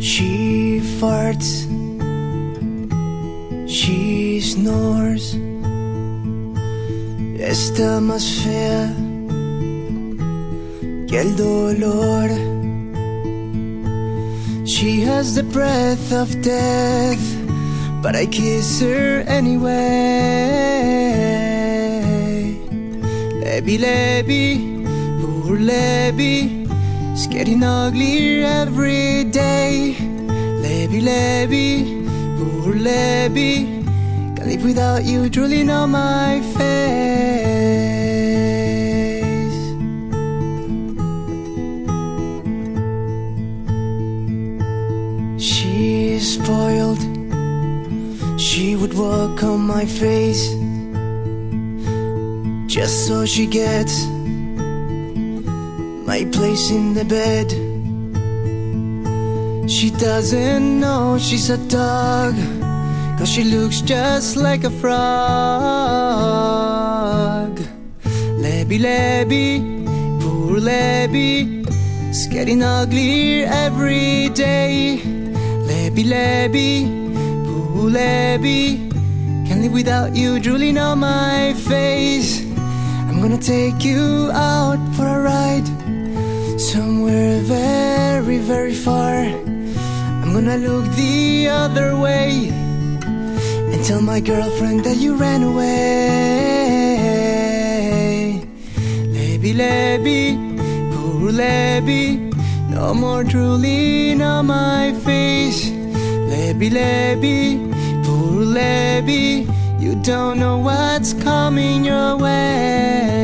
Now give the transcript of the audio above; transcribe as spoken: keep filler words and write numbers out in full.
She farts, she snores. Esta más fea que el dolor. She has the breath of death, but I kiss her anyway. Lebby, Lebby, poor Lebby, it's getting uglier every day. Lebby, Lebby, poor Lebby, can't live without you drooling on my face. She's spoiled, she would walk on my face just so she gets my place in the bed. She doesn't know she's a dog, 'cause she looks just like a frog. Lebby, Lebby, poor Lebby, it's getting uglier every day. Lebby, Lebby, poor Lebby, can't live without you drooling on my face. I'm gonna take you out for a ride, somewhere very, very far. I'm gonna look the other way and tell my girlfriend that you ran away. Lebby, Lebby, poor Lebby, no more drooling on my face. Lebby, Lebby, poor Lebby, you don't know what's coming your way.